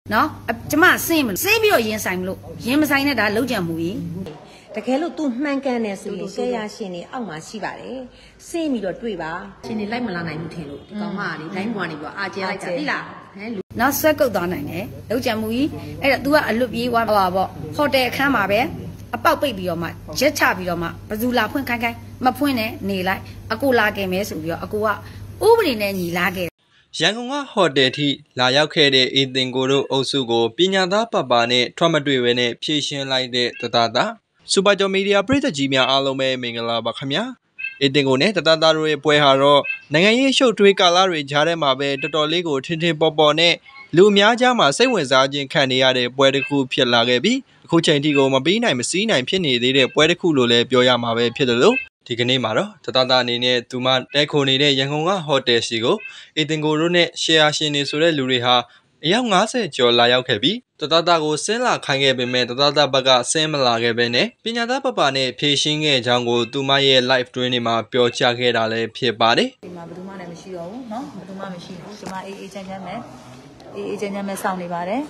နော်ကျမဆင်းပြီးတော့ရင်ဆိုင်မလို့ရင်မဆိုင်နဲ့ဒါလုံးကြံမှုကြီးတကယ်လို့ तू မှန်ကန်တယ်ဆိုရင်ဆရာရှင်တွေအောက်မှာရှိပါတယ်ဆင်းပြီးတော့တွေ့ပါရှင်တွေလိုက်မလာနိုင်ဘူးထင်လို့ဒီကောင်မကလေလိုင်းပွားနေပြီးတော့အာကျဲလိုက်တာသိလားနောက်ဆွဲကုတ်သွားနိုင်တယ်လုံးကြံမှုကြီးအဲ့တော့ तू ကအလွတ်ပြေးသွားပါပေါ့ဟိုတယ်အခန်းမှာပဲအပေါက်ပိတ်ပြီးတော့မှရက်ချပြီးတော့မှဘသူလာဖွင့်ခိုင်းမဖွင့်နဲ့နေလိုက်အကိုလာခဲ့မဲဆိုပြီးတော့အကိုကဥပဒေနဲ့ညီလာခဲ့ရန်ကုန်ကဟိုတယ်ထိလာရောက်ခဲ့တဲ့အေတင်ကိုတို့အုပ်စုကိုပညာသားပပနဲ့ထွက်မတွေ့ဘဲနဲ့ဖြည့်ရှင်းလိုက်တဲ့တတစူပါကျော်မီဒီယာပရိသတ်ကြီးများအားလုံးပဲမင်္ဂလာပါခင်ဗျာအေတင်ကိုနဲ့တတို့ရဲ့ပွဲဟာတော့နိုင်ငံရေးရှုပ်ထွေးကာလတွေကြားထဲမှာပဲတော်တော်လေးကိုထင်ထင်ပေါ်ပေါ်နဲ့လူအများကြားမှာစိတ်ဝင်စားခြင်းခံနေရတဲ့ပွဲတစ်ခုဖြစ်လာခဲ့ပြီးအခုချိန်ထိကိုမပြီးနိုင်မစည်းနိုင်ဖြစ်နေသေးတဲ့ပွဲတစ်ခုလို့လည်းပြောရမှာပဲဖြစ်တယ်လို့ဒီကနေ့မှာတော့တအနေနဲ့သူမတဲခိုနေတဲ့ရန်ကုန်ကဟိုတယ်စီကိုအေတင်ကိုတို့နဲ့ရှယ်ယာရှင်တွေဆိုတဲ့လူတွေဟာအယောက်90ကျော်လာရောက်ခဲ့ပြီးတကိုဆင်းလာခိုင်းခဲ့ပေမဲ့တဘက်ကဆင်းမလာခဲ့ပဲနဲ့ပညာသားပပနဲ့ဖြည့်ရှင်းခဲ့ကြောင်းကိုသူမရဲ့ live တွင်းတွေမှာပြောချခဲ့တာလည်းဖြစ်ပါတယ်ဒီမှာဘယ်သူမှလည်းမရှိတော့ဘူးเนาะဘယ်သူမှမရှိဘူးဒီမှာအေးချမ်းချမ်းပဲစောင့်နေပါတယ်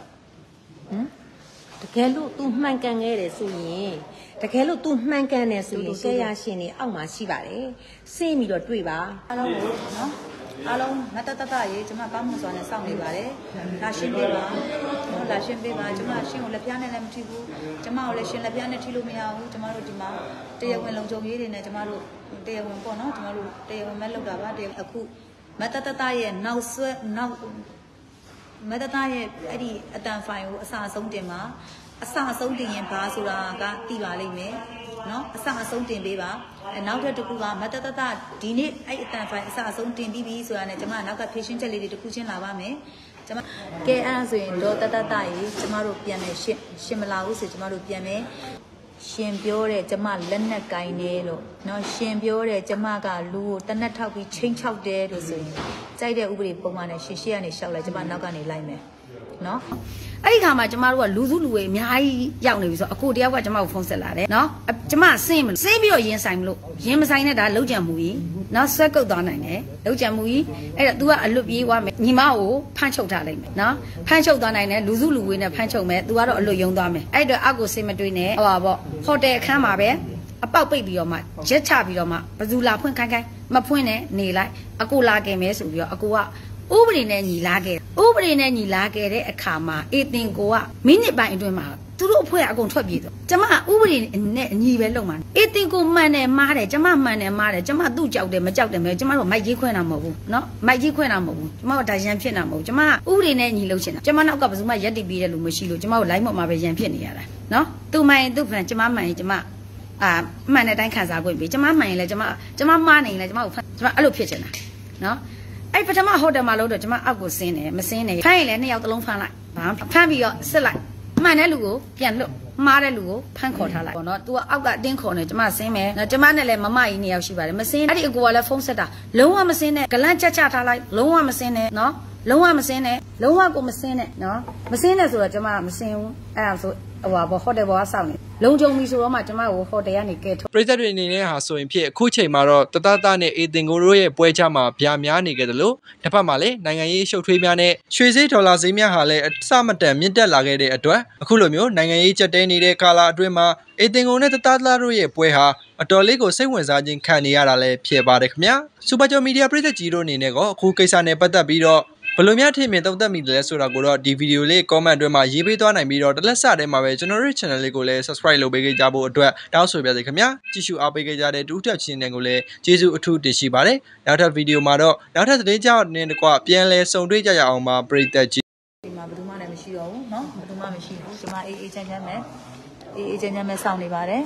တကယ်လို့ तू မှန်ကန်ခဲ့တယ်ဆိုရင်တကယ်လို့ तू မှန်ကန်တယ်ဆိုရင်ဆရာရှင်တွေအောက်မှာရှိပါတယ်ဆင်းပြီးတော့တွေ့ပါအားလုံးကိုနော်အားလုံးမတရေးကျွန်မကောင်းမှုစွာနဲ့စောင့်နေပါတယ်လာရှင်းပေးပါလာရှင်းပေးပါကျွန်မရှင်းကိုလက်ပြားနဲ့လည်းမထိဘူးကျွန်မကိုလည်းရှင်းလက်ပြားနဲ့ထိလို့မရဘူးကျွန်မတို့ဒီမှာတရားဝင်လုံခြုံရေးတွေနဲ့ကျွန်မတို့တရားဝင်ပေါ့နော်ကျွန်မတို့တရားဝင်မဲ့လုပ်တာပါတရားအခုမတရဲ့နောက်ဆွဲနောက်မတရဲ့အဲ့ဒီအတန်ဖိုင်ကိုအစာအဆုံးတင်ပါအစာအဆုံးတင်ရင်ဘာဆိုတာကသိပါလိမ့်မယ်နော်အစာအဆုံးတင်ပေးပါနောက်တစ်ခုကမတဒီနေ့အဲ့အတန်ဖိုင်အစာအဆုံးတင်ပြီးပြီဆိုတာနဲ့ကျွန်မနောက်ကဖြည့်ရှင်းချက်လေးတွေတစ်ခုချင်းလာပါမယ်ကျွန်မကဲအဲ့ဒါဆိုရင်တော့တရေကျွန်မတို့ပြန်မယ်ရှင်မလာဘူးဆိုကျွန်မတို့ပြန်မယ်ရှင်ပြောတဲ့ကျမလက်နက်ကိုင်းတယ်လို့เนาะရှင်ပြောတဲ့ကျမကလူကိုတနက်ထောက်ပြီးချင်းချောက်တယ်လို့ဆိုရင်ကြိုက်တဲ့ဥပဒေပုံမှန်နဲ့ရှေ့ကနေရှောက်လိုက်ကျမနောက်ကနေလိုက်မယ်เนาะအဲ့ဒီခါမှာကျမတို့ကလူစုလူဝေးအများကြီးရောက်နေပြီဆိုတော့အကိုတယောက်ကကျမကိုဖုန်းဆက်လာတယ်နော်ကျမဆင်းပြီးတော့ရင်ဆိုင်မလို့ရင်မဆိုင်နဲ့ဒါလုံးကြံမှုကြီးနော်ဆွဲကုတ်သွားနိုင်တယ်လုံးကြံမှုကြီးအဲ့တော့ तू ကအလွတ်ပြေးသွားမယ်ညီမကိုဖမ်းချုပ်ထားလိုက်မယ်နော်ဖမ်းချုပ်သွားနိုင်တယ်လူစုလူဝေးနဲ့ဖမ်းချုပ်မယ် तू ကတော့အလွတ်ယုံသွားမယ်အဲ့တော့အောက်ကိုစိတ်မတွေးနဲ့ဟောပါပေါ့ဟိုတယ်အခန်းမှာပဲအပေါက်ပိတ်ပြီးတော့မှရက်ချပြီးတော့မှဘသူလာဖွင့်ခိုင်းမဖွင့်နဲ့နေလိုက်အကိုလာခဲ့မယ်ဆိုပြီးတော့အကိုကဥပဒေနဲ့ညီလာခဲ့တဲ့အခါမှာအေတင်ကိုကမိနစ်ပိုင်းအတွင်းမှာသူတို့အဖွဲ့အကုန်ထွက်ပြေးသွားကျမဥပဒေနဲ့အညီပဲလုပ်မှာအေတင်ကိုမှန်တယ်မားတယ်ကျမမှန်တယ်မားတယ်ကျမသူ့ကြောက်တယ်မကြောက်တယ်ပဲကျမတို့မိုက်ကြီးခွဲတာမဟုတ်ဘူးเนาะမိုက်ကြီးခွဲတာမဟုတ်ဘူးကျမတို့ဒါရန်ဖြစ်တာမဟုတ်ဘူးကျမဥပဒေနဲ့ညီလုပ်ချင်တာကျမနောက်ကဘယ်သူမှရက်တည်ပြီးတဲ့လူမရှိလို့ကျမတို့ live မှာပဲရန်ဖြစ်နေရတာเนาะသူမှန်ရင်သူဖန်ကျမမှန်ရင်ကျမမှန်တဲ့အတိုင်းခံစားခွင့်ပေးကျမမှန်ရင်လည်းကျမမှားနေရင်လည်းကျမအဲ့လိုဖြစ်ချင်တာเนาะအဲ့ပထမဟိုတယ်မှာလို့တော့ကျွန်မအောက်ကိုဆင်းတယ်မဆင်းနဲ့ဖမ်းရင်လည်း2ယောက်တလုံးဖမ်းလိုက်ဖမ်းပြီးတော့စစ်လိုက်မှန်တဲ့လူကိုပြန်လွတ်မှားတဲ့လူကိုဖမ်းခေါ်ထားလိုက်ပေါ့နော် तू ကအောက်ကအတင်းခေါ်နေကျွန်မဆင်းမယ်ကျွန်မနဲ့လည်းမမကြီး2ယောက်ရှိပါတယ်မဆင်းအဲ့ဒီအကိုကလည်းဖုန်းဆက်တာလုံးဝမဆင်းနဲ့ဂလန့်ချက်ချထားလိုက်လုံးဝမဆင်းနဲ့နော်လုံးဝမဆင်းနဲ့လုံးဝကိုမဆင်းနဲ့နော်မဆင်းနဲ့ဆိုတော့ကျွန်မမဆင်းဘူးအဲ့ဒါဆိုဟိုတယ်ဘောကစောင့်နေလုံခြုံပြီဆိုတော့မှကျွန်မကိုဟိုတယ်ကနေကဲထုတ်ပရိသတ်တွေအနေနဲ့ဟာဆိုရင်ဖြစ်အခုချိန်မှာတော့တနဲ့အေတင်ကိုတို့ရဲ့ပွဲချမှာဗျာများနေကြတယ်လို့တစ်ဖက်မှာလည်းနိုင်ငံရေးရှုပ်ထွေးများနဲ့ရွှေဈေးဒေါ်လာဈေးများဟာလည်းအစမတန်မြင့်တက်လာခဲ့တဲ့အတွက်အခုလိုမျိုးနိုင်ငံရေးကြက်တဲနေတဲ့ကာလအတွင်းမှာအေတင်ကိုနဲ့တတို့ရဲ့ပွဲဟာအတော်လေးကိုစိတ်ဝင်စားခြင်းခံနေရတာလည်းဖြစ်ပါတယ်ခင်ဗျာစူပါကျော်မီဒီယာပရိသတ်ကြီးတို့အနေနဲ့ကအခုကိစ္စနဲ့ပတ်သက်ပြီးတော့ဘယ်လိုများထင်မြင်သုံးသပ်မိတယ်လဲဆိုတာကိုတော့ဒီဗီဒီယိုလေး comment အတွင်းမှာရေးပေးသွားနိုင်ပြီးတော့တစ်လက်စထဲမှာပဲကျွန်တော်တို့ channel လေးကိုလည်း subscribe လုပ်ပေးကြဖို့အတွက်တောင်းဆိုပါရစေခင်ဗျာကြည့်ရှုအားပေးကြတဲ့တူးတက်ချင်းတွေကိုလည်းကျေးဇူးအထူးတင်ရှိပါတယ်နောက်ထပ်ဗီဒီယိုမှာတော့နောက်ထပ်သတင်းကြောင်းနဲ့တကွပြန်လဲဆုံတွေ့ကြရအောင်ပါပရိသတ်ကြီးဒီမှာဘယ်သူမှလည်းမရှိတော့ဘူးเนาะဘယ်သူမှမရှိဘူးဒီမှာအေးချမ်းချမ်းပဲစောင့်နေပါတယ်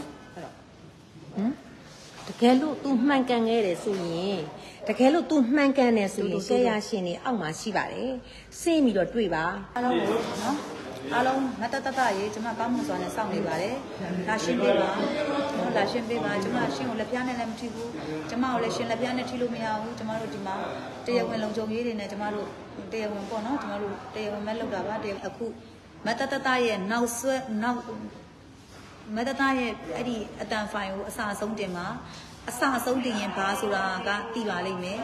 တကယ်လို့ तू မှန်ကန်ခဲ့တယ်ဆိုရင်တကယ်လို့ तू မှန်ကန်တယ်ဆိုရင်ဆရာရှင်တွေအောက်မှာရှိပါတယ်ဆင်းပြီးတော့တွေ့ပါအားလုံးကိုနော်အားလုံးမတရေးကျွန်မကောင်းမှုစွာနဲ့စောင့်နေပါတယ်လာရှင်းပေးပါလာရှင်းပေးပါကျွန်မရှင်းကိုလက်ပြားနဲ့လည်းမထိဘူးကျွန်မကိုလည်းရှင်းလက်ပြားနဲ့ထိလို့မရဘူးကျွန်မတို့ဒီမှာတရားဝင်လုံခြုံရေးတွေနဲ့ကျွန်မတို့တရားဝင်ပေါ့နော်ကျွန်မတို့တရားဝင်မဲ့လုပ်တာပါတရားအခုမတရဲ့နောက်ဆွဲနောက်မတရဲ့အဲ့ဒီအတန်ဖိုင်ကိုအစာအဆုံးတင်ပါအစာအဆုံးတင်ရင်ဘာဆိုတာကသိပါလိမ့်မယ်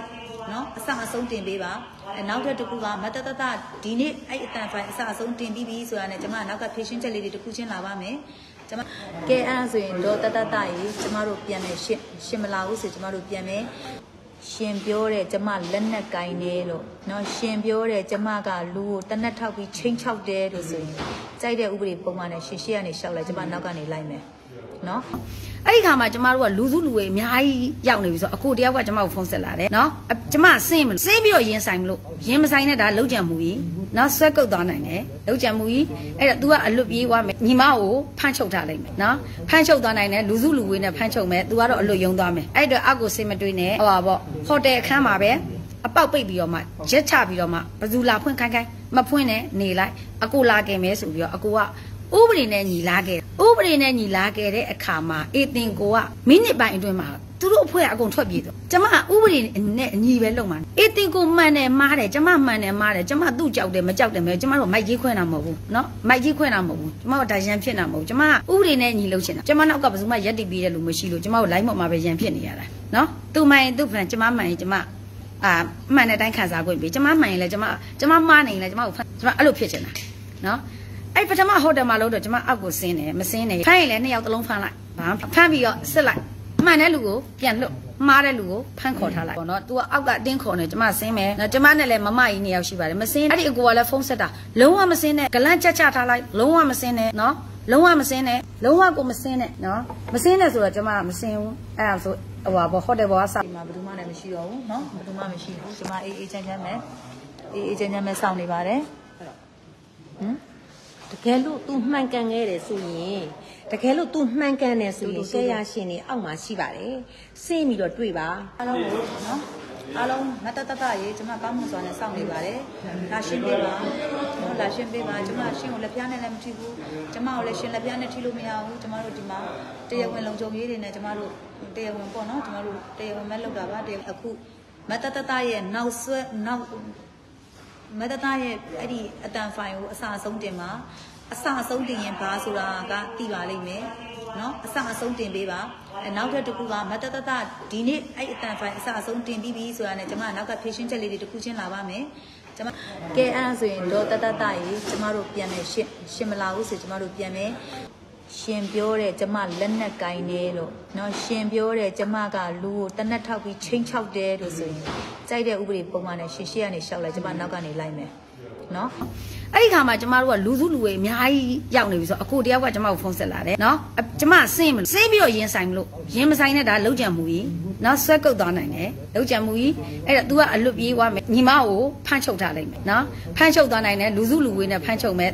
နော်အစအဆုံးတင်ပေးပါနောက်ထပ်တစ်ခုကမတတတဒီနေ့အဲ့အတန်ဖိုင်အစအဆုံးတင်ပြီးပြီဆိုတာနဲ့ကျွန်မနောက်ကဖြည့်ရှင်းချက်လေးတွေတစ်ခုချင်းလာပါမယ်ကျွန်မကဲအဲ့ဒါဆိုရင်တော့တတရေကျွန်မတို့ပြန်မယ်ရှင်မလာဘူးဆိုကျွန်မတို့ပြန်မယ်ရှင်ပြောတဲ့ကျမလက်နက်ကိုင်းတယ်လို့เนาะရှင်ပြောတဲ့ကျမကလူကိုတနက်ထောက်ပြီးချင်းချောက်တယ်လို့ဆိုရင်ကြိုက်တဲ့ဥပဒေပုံမှန်နဲ့ရှေ့ကနေရှောက်လိုက်ကျမနောက်ကနေလိုက်မယ်เนาะအဲ့ဒီခါမှာကျမတို့ကလူစုလူဝေးအများကြီးရောက်နေပြီဆိုတော့အကိုတယောက်ကကျမကိုဖုန်းဆက်လာတယ်နော်ကျမဆင်းပြီးတော့ရင်ဆိုင်မလို့ရင်မဆိုင်နဲ့ဒါလုံးကြံမှုကြီးနော်ဆွဲကုတ်သွားနိုင်တယ်လုံးကြံမှုကြီးအဲ့တော့ तू ကအလွတ်ပြေးသွားမယ်ညီမကိုဖမ်းချုပ်ထားလိုက်မယ်နော်ဖမ်းချုပ်သွားနိုင်တယ်လူစုလူဝေးနဲ့ဖမ်းချုပ်မယ် तू ကတော့အလွတ်ယုံသွားမယ်အဲ့တော့အောက်ကိုစိတ်မတွေးနဲ့ဟောပါပေါ့ဟိုတယ်အခန်းမှာပဲအပေါက်ပိတ်ပြီးတော့မှရက်ချပြီးတော့မှဘယ်သူလာဖွင့်ခိုင်းမဖွင့်နဲ့နေလိုက်အကိုလာခဲ့မယ်ဆိုပြီးတော့အကိုကဥပဒေနဲ့ညီလာခဲ့တဲ့အခါမှာအေတင်ကိုကမိနစ်ပိုင်းအတွင်းမှာသူတို့အဖွဲ့အကုန်ထွက်ပြေးတော့ကျမဥပဒေနဲ့အညီပဲလုပ်မှာအေတင်ကိုမှန်တယ်မားတယ်ကျမမှန်တယ်မားတယ်ကျမသူ့ကြောက်တယ်မကြောက်တယ်မဲကျမတို့မိုက်ကြီးခွဲတာမဟုတ်ဘူးเนาะမိုက်ကြီးခွဲတာမဟုတ်ဘူးကျမတို့ဒါရန်ဖြစ်တာမဟုတ်ဘူးကျမဥပဒေနဲ့ညီလုပ်ချင်တာကျမနောက်ကဘယ်သူမှရက်တိပြီးတဲ့လူမရှိလို့ကျမတို့ line ပေါ်မှာပဲရန်ဖြစ်နေရတာเนาะသူမှန်ရင်သူ့ဖန်ကျမမှန်ရင်ကျမမှန်တဲ့အတိုင်းခံစားခွင့်ပေးကျမမှန်ရင်လည်းကျမမှားနေရင်လည်းကျမကိုကျမအဲ့လိုဖြစ်ချင်တာเนาะအဲ့ပထမဟိုတယ်မှာလို့တော့ကျမအောက်ကိုဆင်းတယ်မဆင်းနဲ့ဖမ်းရင်လည်း2ယောက်တစ်လုံးဖမ်းလိုက်ဖမ်းပြီးတော့စစ်လိုက်မှန်တဲ့လူကိုပြန်လွတ်မှားတဲ့လူကိုဖမ်းခေါ်ထားလိုက်ပေါ့နော် तू ကအောက်ကအတင်းခေါ်နေကျမဆင်းမယ်ကျမနဲ့လည်းမမကြီး2ယောက်ရှိပါတယ်မဆင်းအဲ့ဒီအကူကလည်းဖုန်းဆက်တာလုံးဝမဆင်းနဲ့ဂလန့်ချက်ချထားလိုက်လုံးဝမဆင်းနဲ့နော်လုံးဝမဆင်းနဲ့လုံးဝကိုမဆင်းနဲ့နော်မဆင်းနဲ့ဆိုတော့ကျမမဆင်းဘူးအဲ့ဒါဆိုဟိုပါဟိုတယ်ဘောကစဒီမှာဘယ်သူမှလည်းမရှိတော့ဘူးနော်ဘယ်သူမှမရှိဘူးကျမအေးချမ်းချမ်းပဲစောင့်နေပါတယ်တကယ်လို့ तू မှန်ကန်ခဲ့တယ်ဆိုရင်ကဲရရှင်နေအောက်မှာရှိပါတယ်စင်းပြီးတော့တွေ့ပါအားလုံးကိုနော်အားလုံးမတတရေကျမကောင်းမှုစွာနဲ့စောင့်နေပါတယ်လာရှင်းပေးပါနော်လာရှင်းပေးပါကျမရှင်းကိုလက်ပြားနဲ့လည်းမထိဘူးကျမကိုလည်းရှင်းလက်ပြားနဲ့ထိလို့မရဘူးကျမတို့ဒီမှာတရားဝင်လုံခြုံရေးတွေနဲ့ကျမတို့တရားဝင်ပေါ့နော်ကျမတို့တရားဝင်မဲ့လောက်တာပါတရားအခုမတတရဲ့နောက်ဆွဲနောက်မတတရဲ့အဲ့ဒီအတန်ဖိုင်ကိုအစအဆုံးတင်ပါအစအဆုံးတင်ရင်ဘာဆိုတာကသိပါလိမ့်မယ်နော်အစအဆုံးတင်ပေးပါနောက်ထပ်တစ်ခုကမတတဒီနေ့အဲ့အတန်ဖိုင်အစအဆုံးတင်ပြီးပြီဆိုတာနဲ့ကျွန်မနောက်ကဖြည့်ရှင်းချက်လေးတွေတစ်ခုချင်းလာပါမယ်ကျွန်မကဲအဲ့ဒါဆိုရင်တော့တရေကျွန်မတို့ပြန်မယ်ရှင်မလာဘူးဆိုကျွန်မတို့ပြန်မယ်ရှင်ပြောတဲ့ကျမလက်နက်ကိုင်းတယ်လို့เนาะရှင်ပြောတဲ့ကျမကလူကိုတနက်ထောက်ပြီးချင်းချောက်တယ်လို့ဆိုရင်ကြိုက်တဲ့ဥပဒေပုံမှန်နဲ့ရှေ့ကနေရှောက်လိုက်ကျမနောက်ကနေလိုက်မယ်เนาะအဲ့ဒီခါမှာကျမတို့ကလူစုလူဝေးအများကြီးရောက်နေပြီဆိုတော့အကိုတယောက်ကကျမကိုဖုန်းဆက်လာတယ်နော်ကျမဆင်းပြီးတော့ရင်ဆိုင်မလို့ရင်မဆိုင်နဲ့ဒါလုံးကြံမှုကြီးနော်ဆွဲကုတ်သွားနိုင်တယ်လုံးကြံမှုကြီးအဲ့တော့ तू ကအလွတ်ပြေးသွားမယ်ညီမကိုဖမ်းချုပ်ထားလိုက်မယ်နော်ဖမ်းချုပ်သွားနိုင်တယ်လူစုလူဝေးနဲ့ဖမ်းချုပ်မယ်